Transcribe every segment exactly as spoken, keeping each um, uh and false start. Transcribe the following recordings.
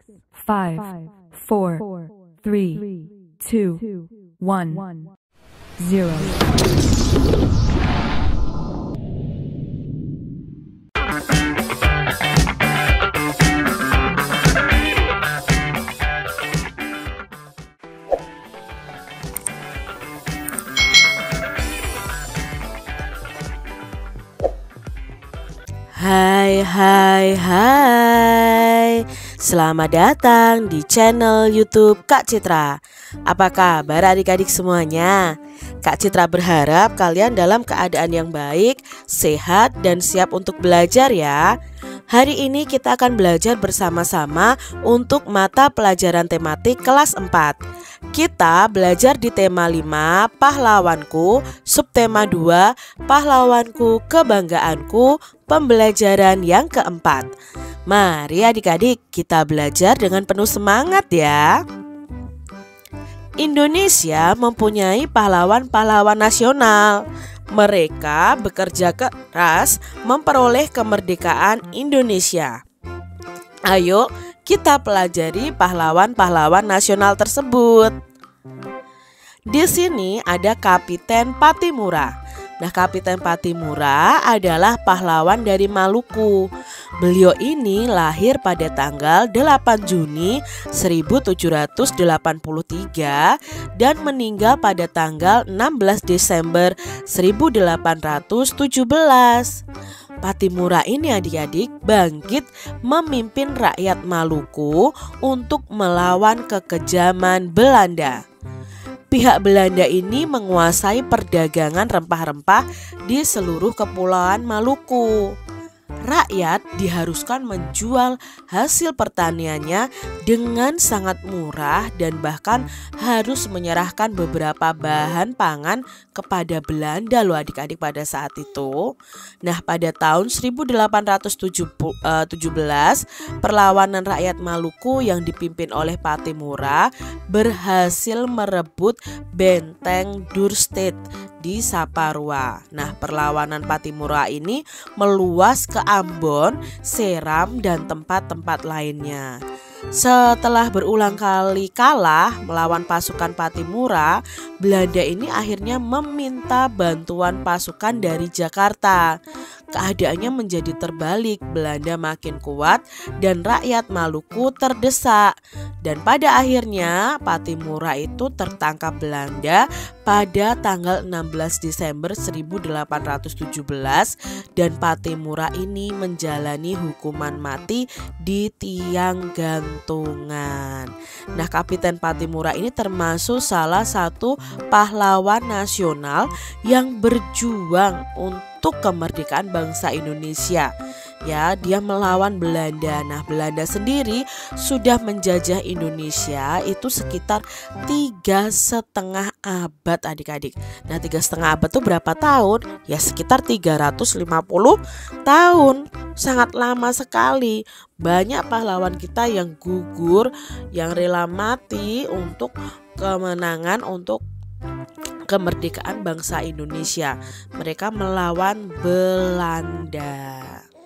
five, four, three, two, one, zero. Hai hai hai, selamat datang di channel YouTube Kak Citra. Apa kabar adik-adik semuanya? Kak Citra berharap kalian dalam keadaan yang baik, sehat, dan siap untuk belajar ya. Hari ini kita akan belajar bersama-sama untuk mata pelajaran tematik kelas empat. Kita belajar di tema lima, pahlawanku, subtema dua, pahlawanku, kebanggaanku, pembelajaran yang keempat. Mari adik-adik kita belajar dengan penuh semangat ya. Indonesia mempunyai pahlawan-pahlawan nasional. Mereka bekerja keras memperoleh kemerdekaan Indonesia. Ayo kita pelajari pahlawan-pahlawan nasional tersebut. Di sini ada Kapiten Patimura. Nah, Kapiten Patimura adalah pahlawan dari Maluku. Beliau ini lahir pada tanggal delapan Juni seribu tujuh ratus delapan puluh tiga dan meninggal pada tanggal enam belas Desember seribu delapan ratus tujuh belas. Patimura ini adik-adik bangkit memimpin rakyat Maluku untuk melawan kekejaman Belanda. Pihak Belanda ini menguasai perdagangan rempah-rempah di seluruh kepulauan Maluku. Rakyat diharuskan menjual hasil pertaniannya dengan sangat murah dan bahkan harus menyerahkan beberapa bahan pangan kepada Belanda loh adik-adik pada saat itu. Nah, pada tahun seribu delapan ratus tujuh belas perlawanan rakyat Maluku yang dipimpin oleh Patimura berhasil merebut benteng Dorset di Saparua. Nah, perlawanan Patimura ini meluas ke Ambon, Seram, dan tempat-tempat lainnya. Setelah berulang kali kalah melawan pasukan Patimura, Belanda ini akhirnya meminta bantuan pasukan dari Jakarta. Keadaannya menjadi terbalik, Belanda makin kuat dan rakyat Maluku terdesak. Dan pada akhirnya Patimura itu tertangkap Belanda pada tanggal enam belas Desember seribu delapan ratus tujuh belas dan Patimura ini menjalani hukuman mati di tiang gantungan. Nah, Kapiten Patimura ini termasuk salah satu pahlawan nasional yang berjuang untuk kemerdekaan bangsa Indonesia. Ya, dia melawan Belanda. Nah, Belanda sendiri sudah menjajah Indonesia itu sekitar tiga setengah abad adik-adik. Nah, tiga setengah abad itu berapa tahun? Ya, sekitar tiga ratus lima puluh tahun. Sangat lama sekali. Banyak pahlawan kita yang gugur, yang rela mati untuk kemenangan, untuk kemerdekaan bangsa Indonesia. Mereka melawan Belanda.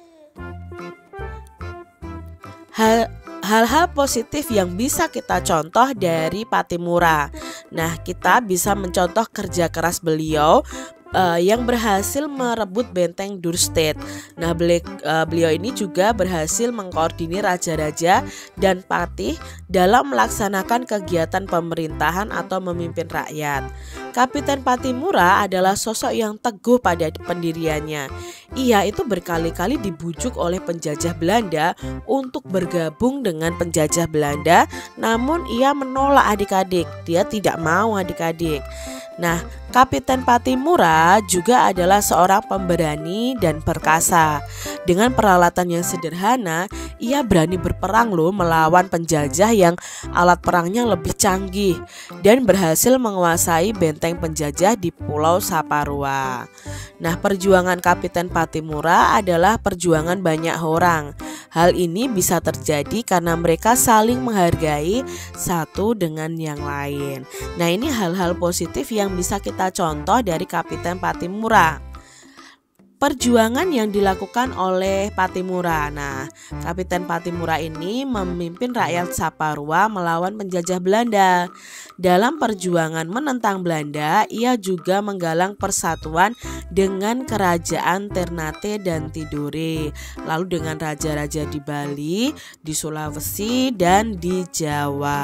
Hal Hal-hal positif yang bisa kita contoh dari Patimura. Nah, kita bisa mencontoh kerja keras beliau Uh, yang berhasil merebut benteng Dorset. Nah, beliau, uh, beliau ini juga berhasil mengkoordinir raja-raja dan patih dalam melaksanakan kegiatan pemerintahan atau memimpin rakyat. Kapiten Patimura adalah sosok yang teguh pada pendiriannya. Ia itu berkali-kali dibujuk oleh penjajah Belanda untuk bergabung dengan penjajah Belanda, namun ia menolak adik-adik. Dia tidak mau adik-adik. Nah, Kapiten Patimura juga adalah seorang pemberani dan perkasa. Dengan peralatan yang sederhana, ia berani berperang loh melawan penjajah yang alat perangnya lebih canggih dan berhasil menguasai benteng penjajah di Pulau Saparua. Nah, perjuangan Kapiten Patimura adalah perjuangan banyak orang. Hal ini bisa terjadi karena mereka saling menghargai satu dengan yang lain. Nah, ini hal-hal positif yang bisa kita contoh dari Kapiten Patimura. perjuangan yang dilakukan oleh Pattimura. Nah, Kapiten Pattimura ini memimpin rakyat Saparua melawan penjajah Belanda. Dalam perjuangan menentang Belanda, ia juga menggalang persatuan dengan kerajaan Ternate dan Tidore, lalu dengan raja-raja di Bali, di Sulawesi, dan di Jawa.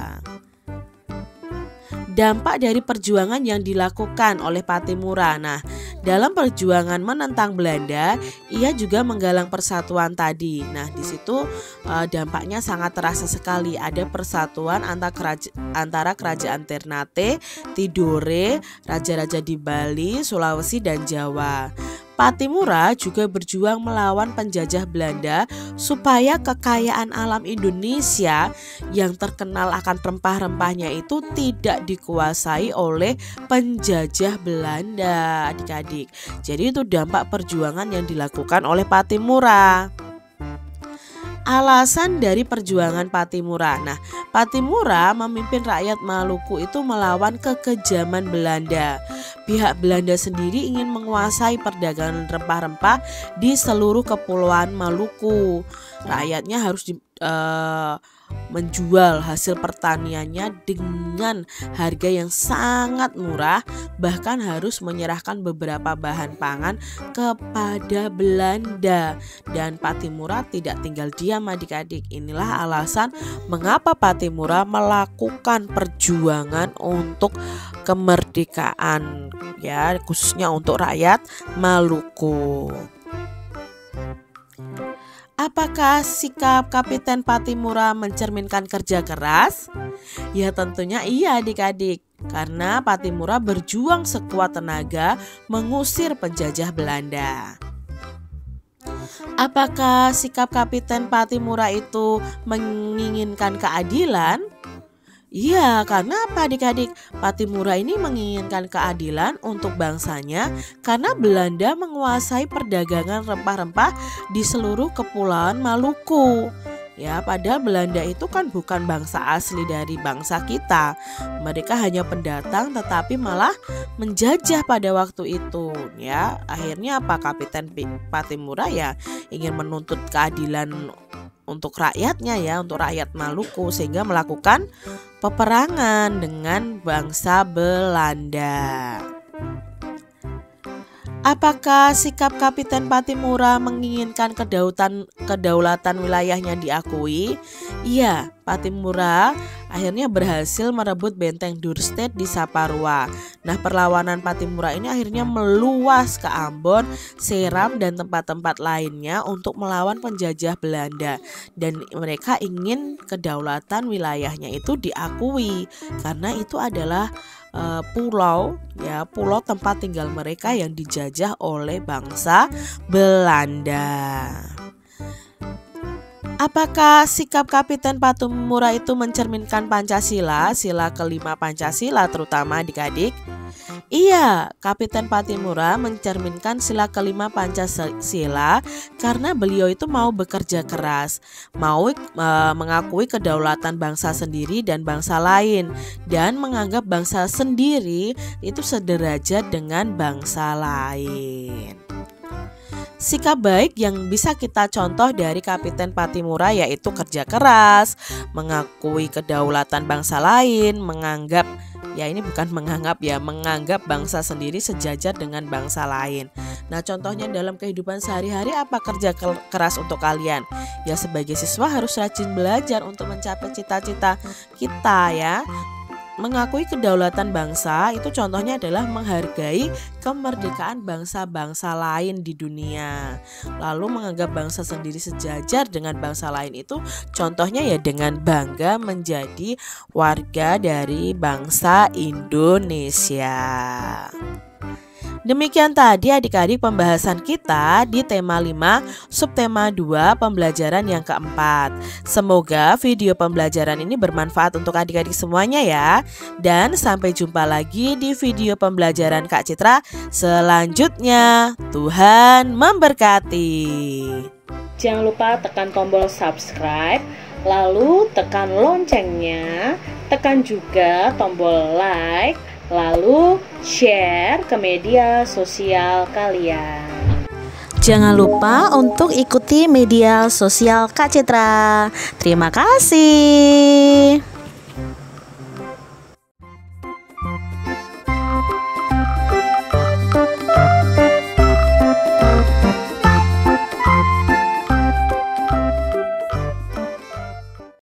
Dampak dari perjuangan yang dilakukan oleh Pattimura. Nah, dalam perjuangan menentang Belanda, ia juga menggalang persatuan tadi. Nah, di situ eh, dampaknya sangat terasa sekali. Ada persatuan antara, keraja antara kerajaan Ternate, Tidore, raja-raja di Bali, Sulawesi, dan Jawa. Pattimura juga berjuang melawan penjajah Belanda supaya kekayaan alam Indonesia yang terkenal akan rempah-rempahnya itu tidak dikuasai oleh penjajah Belanda, adik-adik. Jadi itu dampak perjuangan yang dilakukan oleh Pattimura. Alasan dari perjuangan Pattimura. Nah, Pattimura memimpin rakyat Maluku itu melawan kekejaman Belanda. Pihak Belanda sendiri ingin menguasai perdagangan rempah-rempah di seluruh kepulauan Maluku. Rakyatnya harus di, uh, menjual hasil pertaniannya dengan harga yang sangat murah, bahkan harus menyerahkan beberapa bahan pangan kepada Belanda. Dan Pattimura tidak tinggal diam, adik-adik. Inilah alasan mengapa Pattimura melakukan perjuangan untuk kemerdekaan, ya, khususnya untuk rakyat Maluku. Apakah sikap Kapiten Pattimura mencerminkan kerja keras? Ya tentunya iya, adik-adik. Karena Pattimura berjuang sekuat tenaga mengusir penjajah Belanda. Apakah sikap Kapiten Pattimura itu menginginkan keadilan? Iya, karena apa, adik-adik? Pattimura ini menginginkan keadilan untuk bangsanya karena Belanda menguasai perdagangan rempah-rempah di seluruh kepulauan Maluku. Ya, padahal Belanda itu kan bukan bangsa asli dari bangsa kita. Mereka hanya pendatang tetapi malah menjajah pada waktu itu. Ya, akhirnya apa? Kapiten Pattimura ya ingin menuntut keadilan untuk rakyatnya, ya, untuk rakyat Maluku, sehingga melakukan peperangan dengan bangsa Belanda. Apakah sikap Kapiten Pattimura menginginkan kedaulatan kedaulatan wilayahnya diakui? Iya, Pattimura akhirnya berhasil merebut benteng Dorset di Saparua. Nah, perlawanan Pattimura ini akhirnya meluas ke Ambon, Seram, dan tempat-tempat lainnya untuk melawan penjajah Belanda. Dan mereka ingin kedaulatan wilayahnya itu diakui karena itu adalah Uh, pulau, ya, pulau tempat tinggal mereka yang dijajah oleh bangsa Belanda. Apakah sikap Kapiten Pattimura itu mencerminkan Pancasila, sila kelima Pancasila terutama, adik-adik? Iya, Kapiten Pattimura mencerminkan sila kelima Pancasila karena beliau itu mau bekerja keras, mau e, mengakui kedaulatan bangsa sendiri dan bangsa lain, dan menganggap bangsa sendiri itu sederajat dengan bangsa lain. Sikap baik yang bisa kita contoh dari Kapiten Pattimura yaitu kerja keras, mengakui kedaulatan bangsa lain, menganggap, ya ini bukan menganggap ya, menganggap bangsa sendiri sejajar dengan bangsa lain. Nah, contohnya dalam kehidupan sehari-hari apa kerja keras untuk kalian? Ya, sebagai siswa harus rajin belajar untuk mencapai cita-cita kita, ya. Mengakui kedaulatan bangsa itu contohnya adalah menghargai kemerdekaan bangsa-bangsa lain di dunia. Lalu menganggap bangsa sendiri sejajar dengan bangsa lain itu contohnya ya dengan bangga menjadi warga dari bangsa Indonesia. Demikian tadi adik-adik pembahasan kita di tema lima subtema dua pembelajaran yang keempat. Semoga video pembelajaran ini bermanfaat untuk adik-adik semuanya ya. Dan sampai jumpa lagi di video pembelajaran Kak Citra selanjutnya. Tuhan memberkati. Jangan lupa tekan tombol subscribe, lalu tekan loncengnya, tekan juga tombol like, lalu share ke media sosial kalian. Jangan lupa untuk ikuti media sosial Kak Citra. Terima kasih.